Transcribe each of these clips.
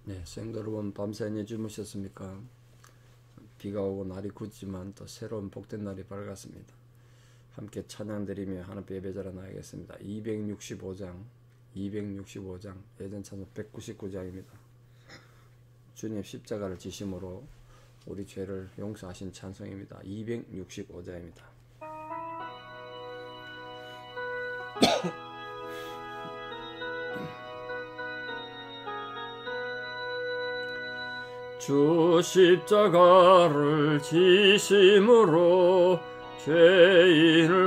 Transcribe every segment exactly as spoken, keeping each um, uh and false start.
네, 성도 여러분, 밤새 안녕히 주무셨습니까? 비가 오고 날이 굳지만 또 새로운 복된 날이 밝았습니다. 함께 찬양드리며 하나님께 예배자로 나가겠습니다. 이백육십오 장, 이백육십오 장, 예전 찬송 백구십구 장입니다. 주님 십자가를 지심으로 우리 죄를 용서하신 찬송입니다. 이백육십오 장입니다. 주 십자가를 지심으로 죄인을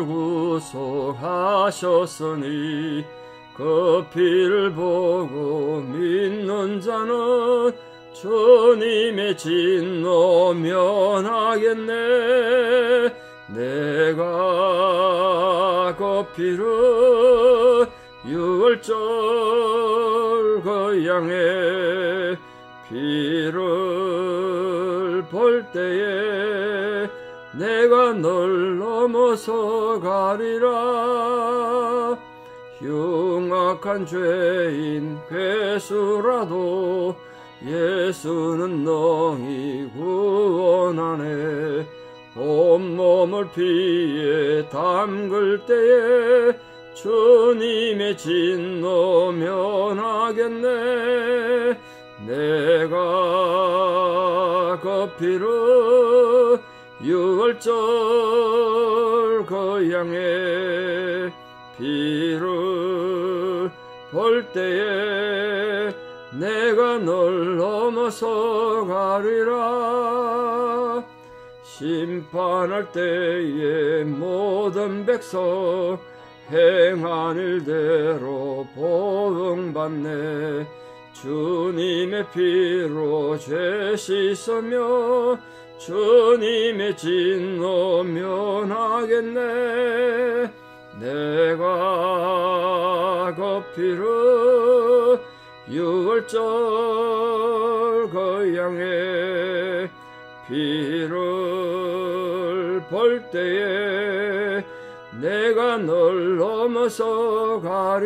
구속하셨으니 그 피를 보고 믿는 자는 주님의 진노 면하겠네. 내가 그 피를 유월절 그 양의 피를 볼 때에 내가 널 넘어서 가리라. 흉악한 죄인 괴수라도 예수는 너희 구원하네. 온몸을 피에 담글 때에 주님의 진노 면하겠네. 내가 그 피를 유월절 그 양의 피를 볼 때에 내가 널 넘어서 가리라. 심판할 때에 모든 백성 행한 일대로 보응받네. 주님의 피로 죄 씻으며 주님의 진노 면하겠네. 내가 그 피를 유월절 그 양의 피를 볼 때에 내가 널 넘어서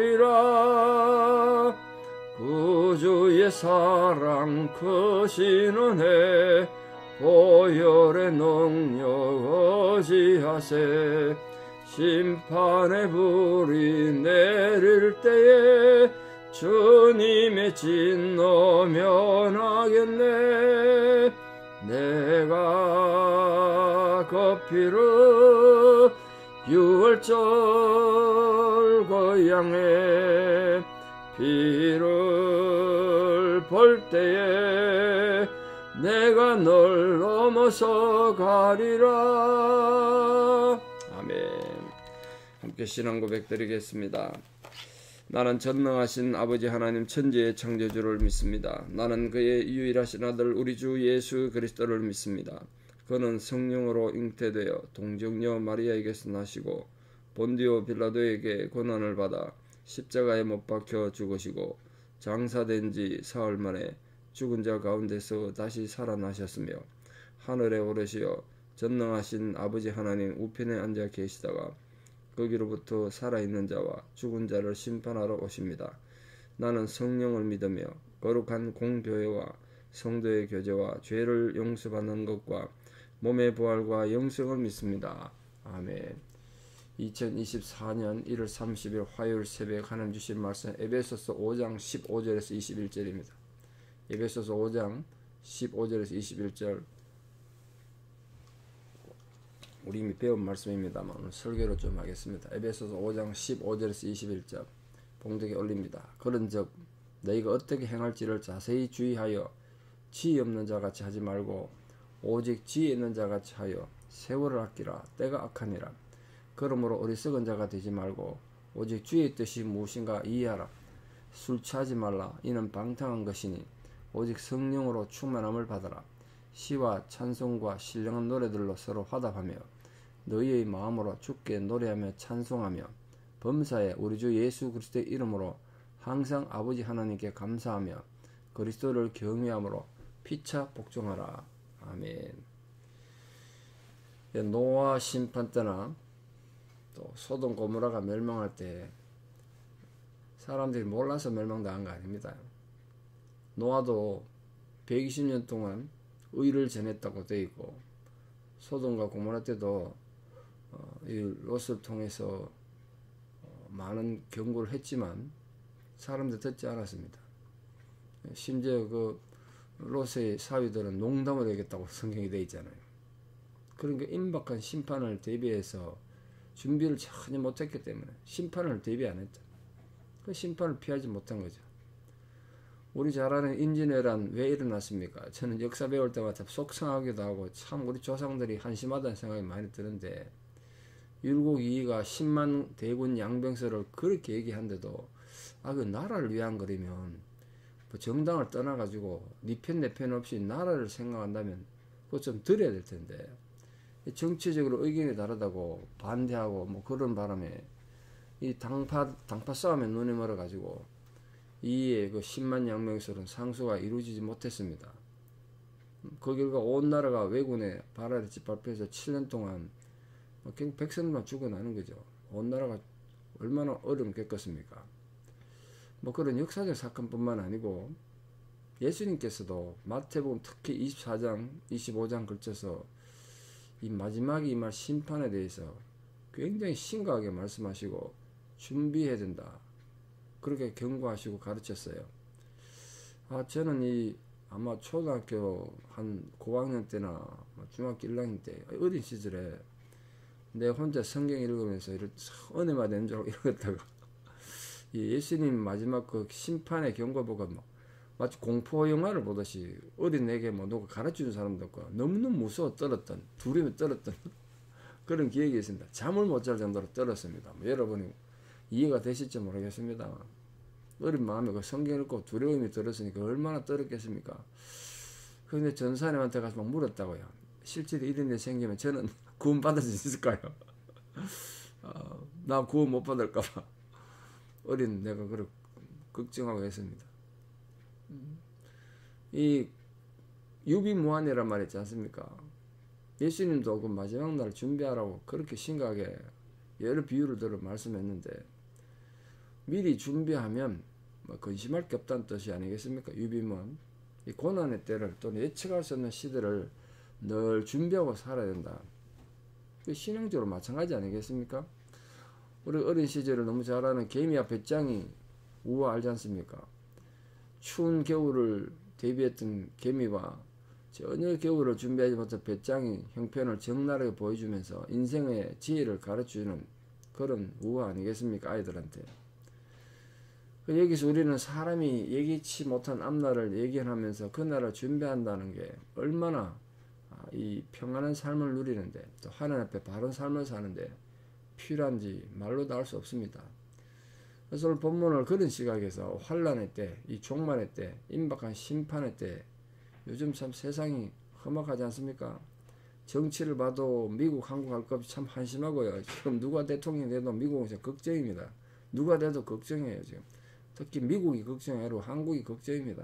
가리라. 구주의 사랑 크신 은혜 보혈의 능력 의지하세. 심판의 불이 내릴 때에 주님의 진노 면하겠네. 내가 그 피를 유월절 그 양의 피를 볼 때에 내가 널 넘어서 가리라. 아멘. 함께 신앙 고백 드리겠습니다. 나는 전능하신 아버지 하나님 천지의 창조주를 믿습니다. 나는 그의 유일하신 아들 우리 주 예수 그리스도를 믿습니다. 그는 성령으로 잉태되어 동정녀 마리아에게서 나시고 본디오 빌라도에게 고난을 받아 십자가에 못 박혀 죽으시고 장사된 지 사흘 만에 죽은 자 가운데서 다시 살아나셨으며 하늘에 오르시어 전능하신 아버지 하나님 우편에 앉아 계시다가 거기로부터 살아있는 자와 죽은 자를 심판하러 오십니다. 나는 성령을 믿으며 거룩한 공교회와 성도의 교제와 죄를 용서받는 것과 몸의 부활과 영생을 믿습니다. 아멘. 이천이십사 년 일월 삼십일 화요일 새벽 하나님 주신 말씀 에베소서 오 장 십오 절에서 이십일 절입니다. 에베소서 오 장 십오 절에서 이십일 절 우리 이미 배운 말씀입니다만 오늘 설교로 좀 하겠습니다. 에베소서 오 장 십오 절에서 이십일 절 봉독에 올립니다. 그런즉 너희가 어떻게 행할지를 자세히 주의하여 지혜 없는 자같이 하지 말고 오직 지혜 있는 자같이 하여 세월을 아끼라. 때가 악하니라. 그러므로 어리석은 자가 되지 말고 오직 주의 뜻이 무엇인가 이해하라. 술 취하지 말라. 이는 방탕한 것이니 오직 성령으로 충만함을 받아라. 시와 찬송과 신령한 노래들로 서로 화답하며 너희의 마음으로 주께 노래하며 찬송하며 범사에 우리 주 예수 그리스도의 이름으로 항상 아버지 하나님께 감사하며 그리스도를 경외함으로 피차 복종하라. 아멘. 노아 심판 때나 또 소돔 고모라가 멸망할 때 사람들이 몰라서 멸망당한 거 아닙니다. 노아도 백이십 년 동안 의를 전했다고 되어 있고, 소돔과 고모라 때도 어, 이 롯을 통해서 어, 많은 경고를 했지만 사람들 듣지 않았습니다. 심지어 그 롯의 사위들은 농담을 하겠다고 성경이 되어 있잖아요. 그러니까 임박한 심판을 대비해서 준비를 전혀 못했기 때문에 심판을 대비 안 했다. 그 심판을 피하지 못한 거죠. 우리 잘 아는 임진왜란 왜 일어났습니까? 저는 역사 배울 때마다 속상하기도 하고 참 우리 조상들이 한심하다는 생각이 많이 드는데, 율곡 이이가 십만 대군 양병설을 그렇게 얘기한데도 아, 그 나라를 위한 거라면 뭐 정당을 떠나가지고 니 편 내 편 없이 나라를 생각한다면 그거 좀 드려야 될 텐데, 정치적으로 의견이 다르다고 반대하고 뭐 그런 바람에 이 당파 당파 싸움에 눈이 멀어가지고 이의 그 십만 양명설은 상수가 이루어지지 못했습니다. 그 결과 온 나라가 왜군에 발아래 짓밟혀서 칠 년 동안 백성만 죽어나는 거죠. 온 나라가 얼마나 어려움 겪었습니까? 뭐 그런 역사적 사건뿐만 아니고 예수님께서도 마태복음 특히 이십사 장, 이십오 장 걸쳐서 이 마지막에 임할 심판에 대해서 굉장히 심각하게 말씀하시고 준비해야 된다, 그렇게 경고하시고 가르쳤어요. 아, 저는 이 아마 초등학교 한 고학년 때나 중학교 일 학년 때 어린 시절에 내 혼자 성경 읽으면서 이렇게 은혜 받은 줄 알고 읽었다가 예수님 마지막 그 심판의 경고보가 막 마치 공포 영화를 보듯이 어린 내게 뭐 누가 가르쳐준 사람도 없고 너무너무 무서워 떨었던, 두려움에 떨었던 그런 기억이 있습니다. 잠을 못 잘 정도로 떨었습니다. 뭐 여러분이 이해가 되실지 모르겠습니다. 어린 마음에 그 성경 읽고 두려움이 들었으니까 얼마나 떨었겠습니까? 그런데 전사님한테 가서 막 물었다고요. 실제로 이런 일 생기면 저는 구원 받을 수 있을까요? 어, 나 구원 못 받을까봐 어린 내가 그렇게 걱정하고 했습니다. 이 유비무환이란 말 있지 않습니까? 예수님도 그 마지막 날 준비하라고 그렇게 심각하게 여러 비유를 들어 말씀했는데, 미리 준비하면 뭐 근심할 게 없다는 뜻이 아니겠습니까? 유비무환. 이 고난의 때를 또는 예측할 수 없는 시대를 늘 준비하고 살아야 된다. 신앙적으로 마찬가지 아니겠습니까? 우리 어린 시절을 너무 잘 아는 개미와 배짱이 우화 알지 않습니까? 추운 겨울을 대비했던 개미와 전혀 겨울을 준비하지 못한 배짱이 형편을 적나라하게 보여주면서 인생의 지혜를 가르쳐주는 그런 우화 아니겠습니까? 아이들한테. 여기서 우리는 사람이 예기치 못한 앞날을 예견하면서 그 날을 준비한다는 게 얼마나 이 평안한 삶을 누리는데 또 하나님 앞에 바른 삶을 사는데 필요한지 말로도 알 수 없습니다. 그래서 오늘 본문을 그런 시각에서 환난의 때, 이 종말의 때, 임박한 심판의 때, 요즘 참 세상이 험악하지 않습니까? 정치를 봐도 미국, 한국 할 것 없이 참 한심하고요. 지금 누가 대통령이 돼도 미국은 진짜 걱정입니다. 누가 돼도 걱정이에요, 지금. 특히 미국이 걱정이고 한국이 걱정입니다.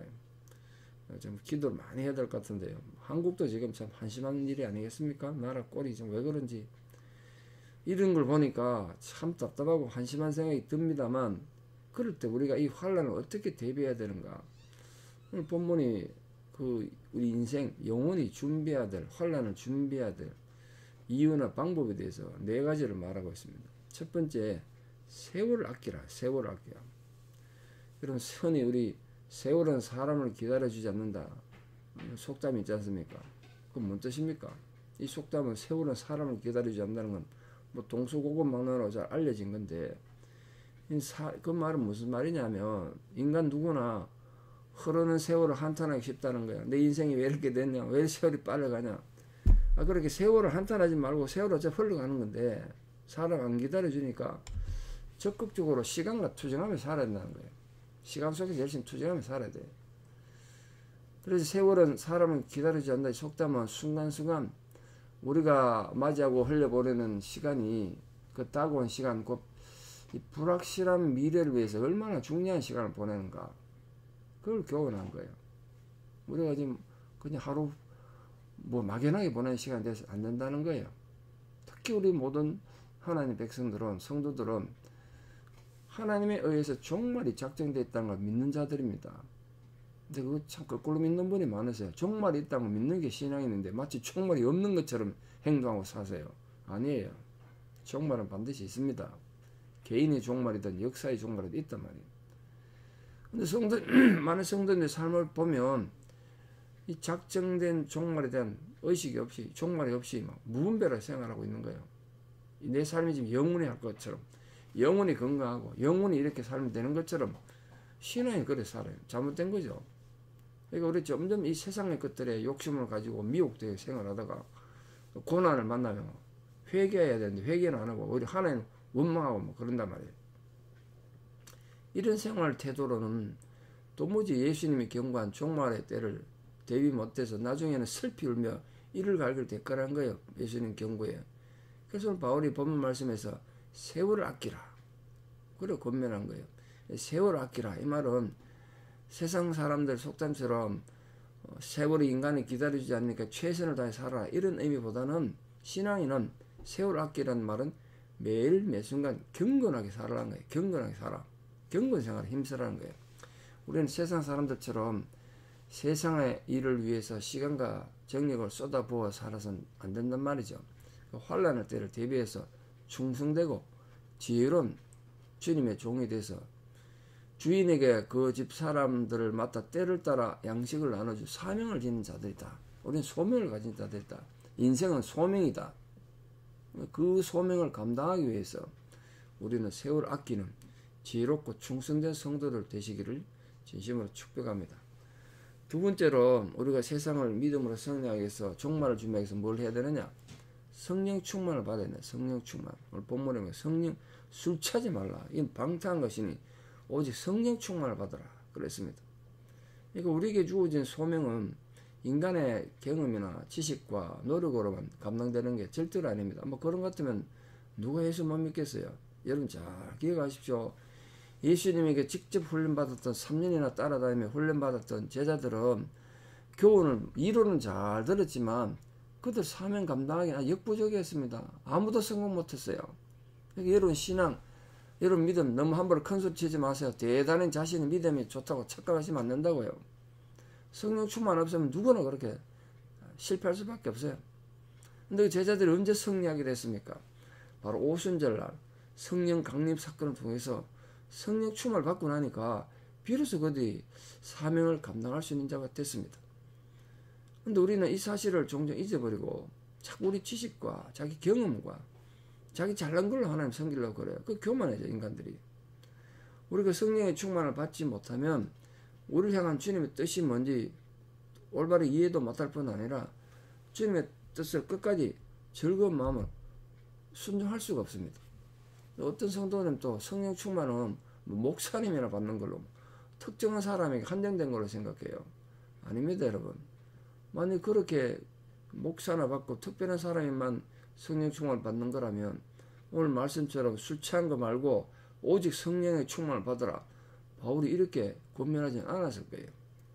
좀 기도를 많이 해야 될 것 같은데요. 한국도 지금 참 한심한 일이 아니겠습니까? 나라 꼴이 좀 왜 그런지. 이런 걸 보니까 참 답답하고 한심한 생각이 듭니다만, 그럴 때 우리가 이 환난을 어떻게 대비해야 되는가? 오늘 본문이 그 우리 인생 영원히 준비해야 될, 환난을 준비해야 될 이유나 방법에 대해서 네 가지를 말하고 있습니다. 첫 번째, 세월을 아끼라. 세월을 아끼라. 여러분, 선이 우리 세월은 사람을 기다려주지 않는다, 속담이 있지 않습니까? 그건 뭔 뜻입니까? 이 속담은 세월은 사람을 기다려주지 않는다는 건 뭐 동서고금망론으로 잘 알려진 건데, 그 말은 무슨 말이냐면 인간 누구나 흐르는 세월을 한탄하기 쉽다는 거야. 내 인생이 왜 이렇게 됐냐, 왜 세월이 빨라가냐. 아, 그렇게 세월을 한탄하지 말고 세월은 어차피 흘러가는 건데 사람 안 기다려주니까 적극적으로 시간과 투쟁하며 살아야 된다는 거예요. 시간 속에서 열심히 투쟁하며 살아야 돼. 그래서 세월은 사람을 기다리지 않는다. 속담은 순간순간 우리가 맞이하고 흘려보내는 시간이, 그 다가온 시간, 곧 이 불확실한 미래를 위해서 얼마나 중요한 시간을 보내는가, 그걸 교훈한 거예요. 우리가 지금 그냥 하루 뭐 막연하게 보내는 시간이 돼서 안 된다는 거예요. 특히 우리 모든 하나님 백성들은, 성도들은 하나님에 의해서 종말이 작정되어 있다는 걸 믿는 자들입니다. 근데 그거 참 거꾸로 믿는 분이 많으세요. 종말이 있다고 믿는 게 신앙인데 마치 종말이 없는 것처럼 행동하고 사세요. 아니에요. 종말은 반드시 있습니다. 개인의 종말이든 역사의 종말이든 있단 말이에요. 근데 성도, 많은 성도님의 삶을 보면 이 작정된 종말에 대한 의식이 없이, 종말이 없이 막 무분별하게 생활하고 있는 거예요. 내 삶이 지금 영원히 할 것처럼, 영원히 건강하고, 영원히 이렇게 살면 되는 것처럼 신앙이 그래 살아요. 잘못된 거죠. 그러니까 우리 점점 이 세상의 것들에 욕심을 가지고 미혹되게 생활하다가 고난을 만나면 회개해야 되는데 회개는 안 하고 오히려 하나님 원망하고 뭐 그런단 말이에요. 이런 생활 태도로는 도무지 예수님이 경고한 종말의 때를 대비 못해서 나중에는 슬피 울며 이를 갈길 대가란 거예요. 예수님 경고에. 그래서 바울이 본문 말씀에서 세월을 아끼라. 그래 권면한 거예요. 세월을 아끼라. 이 말은 세상 사람들 속담처럼 세월이 인간이 기다려주지 않으니까 최선을 다해 살아라. 이런 의미보다는 신앙인은 세월을 아끼라는 말은 매일 매순간 경건하게 살아라는 거예요. 경건하게 살아. 경건 생활에 힘쓰라는 거예요. 우리는 세상 사람들처럼 세상의 일을 위해서 시간과 정력을 쏟아부어 살아서는 안 된단 말이죠. 환난의 때를 대비해서 충성되고 지혜로운 주님의 종이 돼서 주인에게 그 집 사람들을 맡아 때를 따라 양식을 나눠주 사명을 지닌 자들이다. 우리는 소명을 가진 자들이다. 인생은 소명이다. 그 소명을 감당하기 위해서 우리는 세월 아끼는 지혜롭고 충성된 성도들 되시기를 진심으로 축복합니다. 두 번째로 우리가 세상을 믿음으로 승리하기 위해서 종말을 준비하기 위해서 뭘 해야 되느냐? 성령 충만을 받아야 된다. 성령 충만. 오늘 본문에 보면 성령 술 취하지 말라. 이건 방탕한 것이니 오직 성령 충만을 받아라. 그랬습니다. 그러니까 우리에게 주어진 소명은 인간의 경험이나 지식과 노력으로만 감당되는 게 절대로 아닙니다. 뭐 그런 것 같으면 누가 예수 못 믿겠어요? 여러분 잘 기억하십시오. 예수님에게 직접 훈련받았던 삼 년이나 따라다니며 훈련받았던 제자들은 교훈을 이론은 잘 들었지만 그들 사명 감당하기는 역부족이었습니다. 아무도 성공 못했어요. 그러니까 여러분 신앙, 여러분 믿음 너무 함부로 큰소리 치지 마세요. 대단한 자신의 믿음이 좋다고 착각하시면 안 된다고요. 성령 충만 없으면 누구나 그렇게 실패할 수밖에 없어요. 근데 그 제자들이 언제 승리하게 됐습니까? 바로 오순절날 성령 강림 사건을 통해서 성령 충만을 받고 나니까 비로소 그들이 사명을 감당할 수 있는 자가 됐습니다. 근데 우리는 이 사실을 종종 잊어버리고 자꾸 우리 지식과 자기 경험과 자기 잘난 걸로 하나님 섬기려고 그래요. 그 교만해져 인간들이. 우리가 성령의 충만을 받지 못하면 우리를 향한 주님의 뜻이 뭔지 올바로 이해도 못할 뿐 아니라 주님의 뜻을 끝까지 즐거운 마음으로 순종할 수가 없습니다. 어떤 성도는 또 성령 충만은 목사님이나 받는 걸로 특정한 사람에게 한정된 걸로 생각해요. 아닙니다, 여러분. 만약 그렇게 목사나 받고 특별한 사람이만 성령 충만을 받는 거라면 오늘 말씀처럼 술 취한 거 말고 오직 성령의 충만을 받으라. 바울이 이렇게 권면하지 않았을 거예요.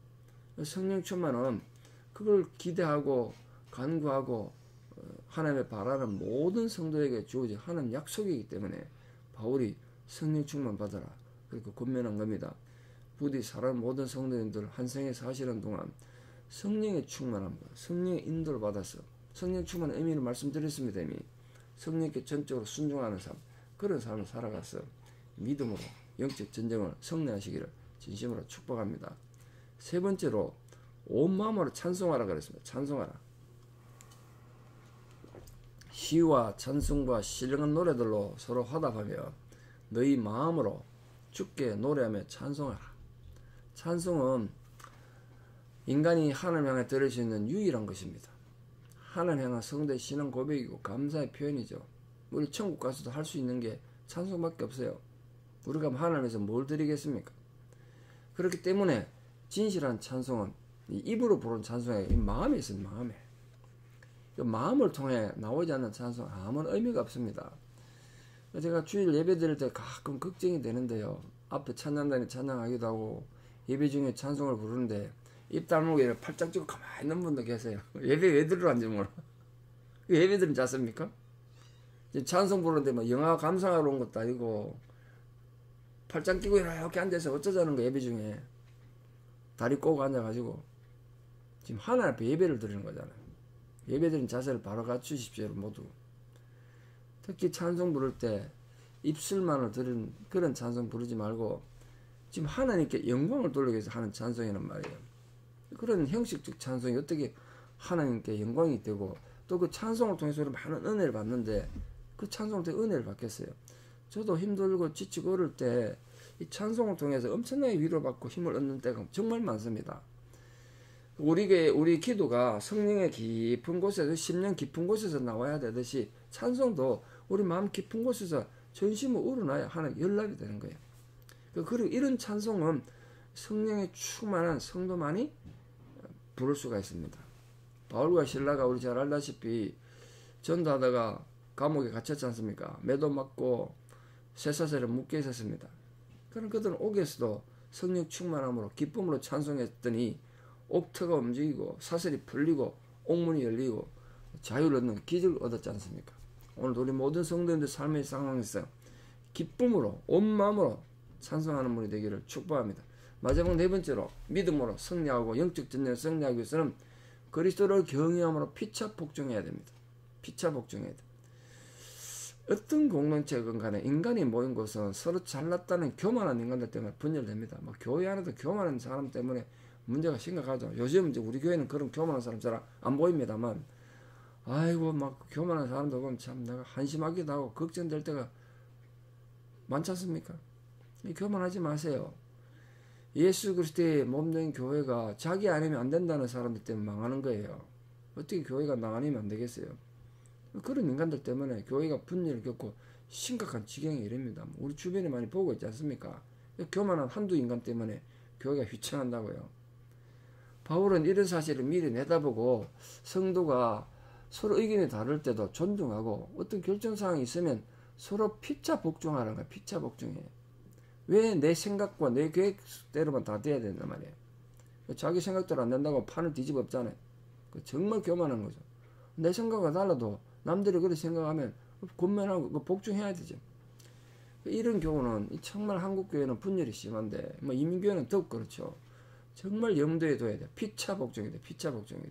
성령 충만은 그걸 기대하고 간구하고 하나님의 바라는 모든 성도에게 주어진 하나님 약속이기 때문에 바울이 성령 충만 받아라 그렇게 권면한 겁니다. 부디 사람 모든 성도님들 한 생에 사시는 동안 성령의 충만함과 성령의 인도를 받아서 성령 충만의 의미를 말씀드렸습니다. 이미 성령께 전적으로 순종하는 삶, 그런 삶을 살아가서 믿음으로 영적 전쟁을 승리하시기를 진심으로 축복합니다. 세 번째로 온 마음으로 찬송하라 그랬습니다. 찬송하라. 시와 찬송과 신령한 노래들로 서로 화답하며 너희 마음으로 주께 노래하며 찬송하라. 찬송은 인간이 하나님 향해 들을 수 있는 유일한 것입니다. 하나님 향한 성도의 신앙 고백이고 감사의 표현이죠. 우리 천국 가서도 할 수 있는 게 찬송밖에 없어요. 우리가 하나님에서 뭘 드리겠습니까? 그렇기 때문에 진실한 찬송은 입으로 부르는 찬송이 마음에 있습니다. 마음에. 마음을 통해 나오지 않는 찬송 아무런 의미가 없습니다. 제가 주일 예배 드릴 때 가끔 걱정이 되는데요. 앞에 찬양단이 찬양하기도 하고 예배 중에 찬송을 부르는데 입 다물고 팔짱 찍고 가만히 있는 분도 계세요. 예배 왜 들으란지 몰라. 예배 들으면 잤습니까? 찬송 부르는데 뭐 영화 감상하러 온 것도 아니고 팔짱 끼고 이렇게 앉아서 어쩌자는 거 예배 중에. 다리 꼬고 앉아가지고 지금 하나님 앞에 예배를 드리는 거잖아요. 예배드린 자세를 바로 갖추십시오, 모두. 특히 찬송 부를 때 입술만을 드리는 그런 찬송 부르지 말고 지금 하나님께 영광을 돌리기 위해서 하는 찬송이란 말이에요. 그런 형식적 찬송이 어떻게 하나님께 영광이 되고 또 그 찬송을 통해서 많은 은혜를 받는데 그 찬송을 통해 은혜를 받겠어요. 저도 힘들고 지치고 어릴 때 이 찬송을 통해서 엄청나게 위로받고 힘을 얻는 때가 정말 많습니다. 우리, 우리 기도가 성령의 깊은 곳에서 심령 깊은 곳에서 나와야 되듯이 찬송도 우리 마음 깊은 곳에서 전심으로 우러나야 하는 연락이 되는 거예요. 그리고 이런 찬송은 성령의 충만한 성도만이 부를 수가 있습니다. 바울과 실라가 우리 잘 알다시피 전도하다가 감옥에 갇혔지 않습니까? 매도 맞고 쇠사슬에 묶여 있었습니다. 그런 그들은 옥에서도 성령 충만함으로 기쁨으로 찬송했더니 옥터가 움직이고 사슬이 풀리고 옥문이 열리고 자유를 얻는 기적을 얻었지 않습니까? 오늘 우리 모든 성도님들 삶의 상황에서 기쁨으로 온 마음으로 찬송하는 분이 되기를 축복합니다. 마지막 네 번째로 믿음으로 승리하고 영적 전쟁을 승리하기 위해서는 그리스도를 경외함으로 피차 복종해야 됩니다. 피차 복종해야 돼. 어떤 공동체건 간에 인간이 모인 곳은 서로 잘났다는 교만한 인간들 때문에 분열됩니다. 뭐 교회 안에도 교만한 사람 때문에 문제가 심각하죠. 요즘 이제 우리 교회는 그런 교만한 사람 잘 안 보입니다만, 아이고 막 교만한 사람들 보면 참 내가 한심하기도 하고 걱정될 때가 많지 않습니까? 교만하지 마세요. 예수 그리스도의 몸된 교회가 자기 아니면 안 된다는 사람들 때문에 망하는 거예요. 어떻게 교회가 나 아니면 안 되겠어요? 그런 인간들 때문에 교회가 분열을 겪고 심각한 지경에 이릅니다. 우리 주변에 많이 보고 있지 않습니까? 교만한 한두 인간 때문에 교회가 휘청한다고요. 바울은 이런 사실을 미리 내다보고 성도가 서로 의견이 다를 때도 존중하고 어떤 결정사항이 있으면 서로 피차 복종하는 거야. 피차 복종해. 왜 내 생각과 내 계획대로만 다 돼야 된단 말이에요. 자기 생각대로 안 된다고 판을 뒤집어 엎잖아요. 정말 교만한 거죠. 내 생각과 달라도 남들이 그렇게 생각하면 권면하고 복종해야 되죠. 이런 경우는 정말 한국 교회는 분열이 심한데 뭐 이민교회는 더욱 그렇죠. 정말 염두에 둬야 돼. 피차 복종이 돼. 피차 복종이 돼.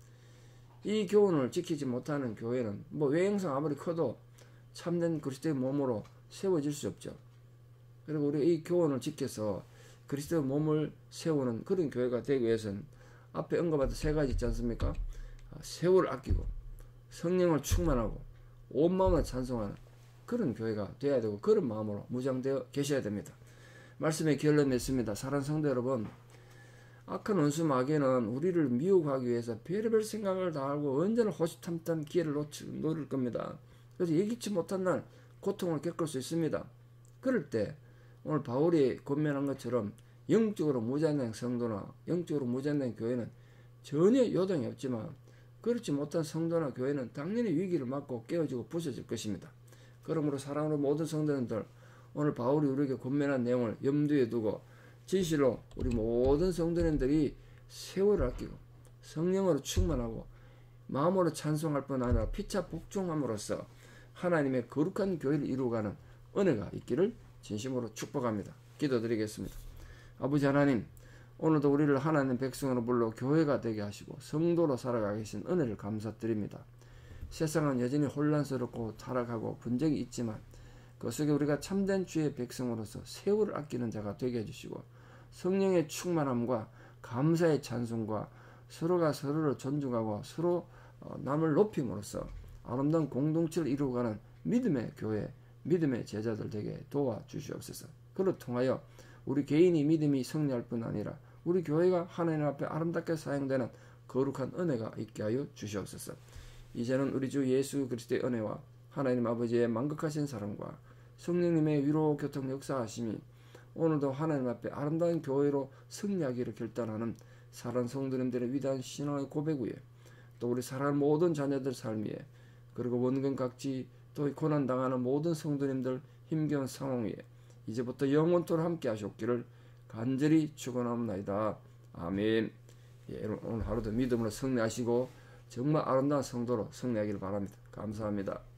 이 교훈을 지키지 못하는 교회는 뭐 외형상 아무리 커도 참된 그리스도의 몸으로 세워질 수 없죠. 그리고 우리 이 교훈을 지켜서 그리스도의 몸을 세우는 그런 교회가 되기 위해서는 앞에 언급했던 세 가지 있지 않습니까? 세월을 아끼고 성령을 충만하고 온 마음으로 찬송하는 그런 교회가 되어야 되고 그런 마음으로 무장되어 계셔야 됩니다. 말씀의 결론 맺습니다. 사랑하는 성도 여러분, 악한 원수 마귀는 우리를 미혹하기 위해서 별의별 생각을 다 하고 언제나 호시탐탐 기회를 놓치, 노릴 겁니다. 그래서 예기치 못한 날 고통을 겪을 수 있습니다. 그럴 때 오늘 바울이 권면한 것처럼 영적으로 무장된 성도나 영적으로 무장된 교회는 전혀 요동이 없지만 그렇지 못한 성도나 교회는 당연히 위기를 맞고 깨어지고 부서질 것입니다. 그러므로 사랑하는 모든 성도님들, 오늘 바울이 우리에게 권면한 내용을 염두에 두고 진실로 우리 모든 성도님들이 세월을 아끼고 성령으로 충만하고 마음으로 찬송할 뿐 아니라 피차 복종함으로써 하나님의 거룩한 교회를 이루어가는 은혜가 있기를 진심으로 축복합니다. 기도드리겠습니다. 아버지 하나님, 오늘도 우리를 하나님 백성으로 불러 교회가 되게 하시고 성도로 살아가게 하신 은혜를 감사드립니다. 세상은 여전히 혼란스럽고 타락하고 분쟁이 있지만 그 속에 우리가 참된 주의 백성으로서 세월을 아끼는 자가 되게 해주시고 성령의 충만함과 감사의 찬송과 서로가 서로를 존중하고 서로 남을 높임으로써 아름다운 공동체를 이루어가는 믿음의 교회, 믿음의 제자들 되게 도와주시옵소서. 그로 통하여 우리 개인이 믿음이 승리할 뿐 아니라 우리 교회가 하나님 앞에 아름답게 사용되는 거룩한 은혜가 있게 하여 주시옵소서. 이제는 우리 주 예수 그리스도의 은혜와 하나님 아버지의 만극하신 사랑과 성령님의 위로 교통 역사하심이 오늘도 하나님 앞에 아름다운 교회로 승리하기를 결단하는 사랑하는 성도님들의 위대한 신앙의 고백 위에 또 우리 사랑하는 모든 자녀들 삶 위에 그리고 원근 각지 또 고난당하는 모든 성도님들 힘겨운 상황 위에 이제부터 영원토록 함께 하셨기를 간절히 축원합니다. 아멘. 예, 오늘 하루도 믿음으로 승리하시고 정말 아름다운 성도로 승리하기를 바랍니다. 감사합니다.